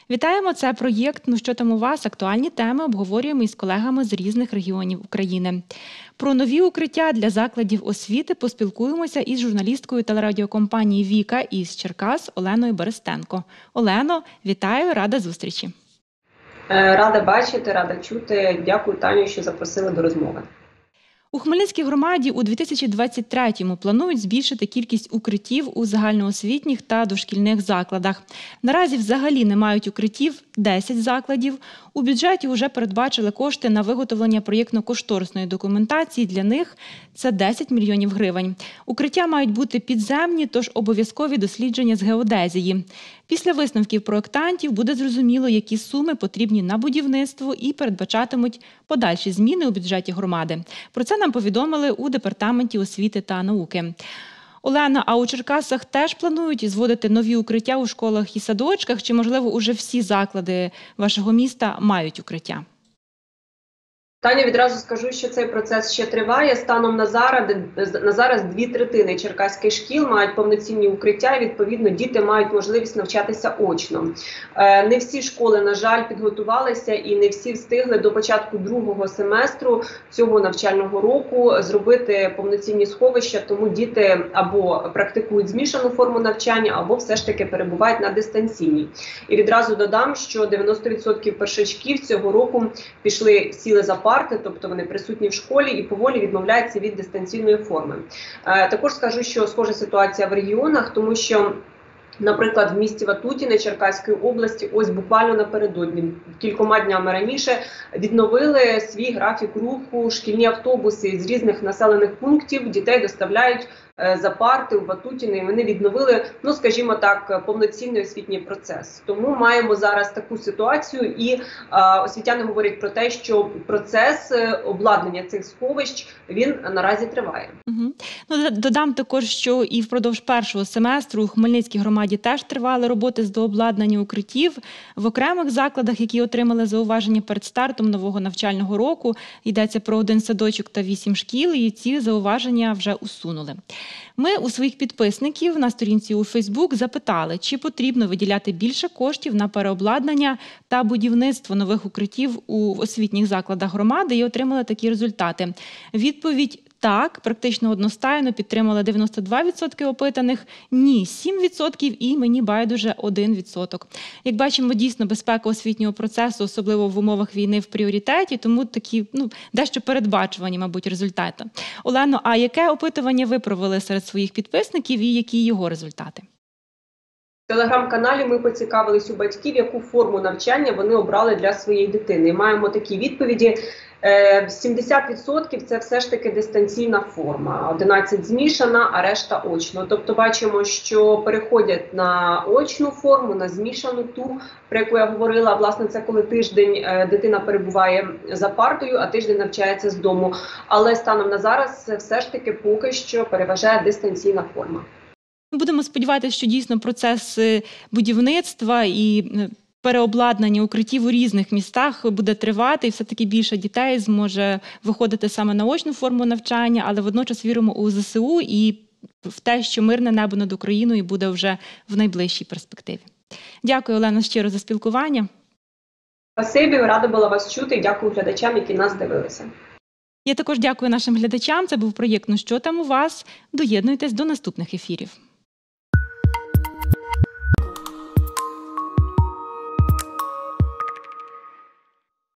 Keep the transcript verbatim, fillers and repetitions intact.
Вітаємо! Це проєкт «Ну що там у вас?». Актуальні теми обговорюємо із колегами з різних регіонів України. Про нові укриття для закладів освіти поспілкуємося із журналісткою телерадіокомпанії «Віка» із Черкас Оленою Берестенко. Олено, вітаю, рада зустрічі. Рада бачити, рада чути. Дякую, Таню, що запросили до розмови. У Хмельницькій громаді у дві тисячі двадцять третьому планують збільшити кількість укриттів у загальноосвітніх та дошкільних закладах. Наразі взагалі не мають укриттів десять закладів. У бюджеті вже передбачили кошти на виготовлення проєктно-кошторисної документації. Для них це десять мільйонів гривень. Укриття мають бути підземні, тож обов'язкові дослідження з геодезії. Після висновків проєктантів буде зрозуміло, які суми потрібні на будівництво і передбачатимуть подальші зміни у бюджеті громади. Про це нам повідомили у Департаменті освіти та науки. Олена, а у Черкасах теж планують зводити нові укриття у школах і садочках? Чи, можливо, уже всі заклади вашого міста мають укриття? Таня, відразу скажу, що цей процес ще триває. Станом на зараз, на зараз дві третини черкаських шкіл мають повноцінні укриття, і, відповідно, діти мають можливість навчатися очно. Не всі школи, на жаль, підготувалися і не всі встигли до початку другого семестру цього навчального року зробити повноцінні сховища, тому діти або практикують змішану форму навчання, або все ж таки перебувають на дистанційній. І відразу додам, що дев'яносто відсотків першачків цього року пішли, сіли за парти, тобто вони присутні в школі і поволі відмовляються від дистанційної форми. Е, також скажу, що схожа ситуація в регіонах, тому що, наприклад, в місті Ватутіне Черкаської області ось буквально напередодні, кількома днями раніше, відновили свій графік руху, шкільні автобуси з різних населених пунктів, дітей доставляють за парти у Ватутіне, і вони відновили, ну, скажімо так, повноцінний освітній процес. Тому маємо зараз таку ситуацію, і а, освітяни говорять про те, що процес обладнання цих сховищ, він наразі триває. Угу. Ну, додам також, що і впродовж першого семестру у Хмельницькій громаді теж тривали роботи з дообладнання укриттів. В окремих закладах, які отримали зауваження перед стартом нового навчального року, йдеться про один садочок та вісім шкіл, і ці зауваження вже усунули. Ми у своїх підписників на сторінці у Фейсбук запитали, чи потрібно виділяти більше коштів на переобладнання та будівництво нових укриттів у освітніх закладах громади, і отримали такі результати. Відповідь «так» практично одностайно підтримали дев'яносто два відсотки опитаних, «ні» – сім відсотків і «мені байдуже» – один відсоток. Як бачимо, дійсно безпека освітнього процесу, особливо в умовах війни, в пріоритеті, тому такі, ну, дещо передбачувані, мабуть, результати. Олено, а яке опитування ви провели серед своїх підписників і які його результати? В телеграм-каналі ми поцікавились у батьків, яку форму навчання вони обрали для своєї дитини. І маємо такі відповіді. сімдесят відсотків це все ж таки дистанційна форма, одинадцять змішана, а решта очно. Тобто бачимо, що переходять на очну форму, на змішану ту, про яку я говорила. Власне, це коли тиждень дитина перебуває за партою, а тиждень навчається з дому. Але станом на зараз все ж таки поки що переважає дистанційна форма. Будемо сподіватися, що дійсно процес будівництва і переобладнання укриттів у різних містах буде тривати, і все-таки більше дітей зможе виходити саме на очну форму навчання, але водночас віримо у зе се у і в те, що мирне небо над Україною буде вже в найближчій перспективі. Дякую, Олено, щиро за спілкування. Спасибі, рада була вас чути, і дякую глядачам, які нас дивилися. Я також дякую нашим глядачам. Це був проєкт «Ну що там у вас?». Доєднуйтесь до наступних ефірів.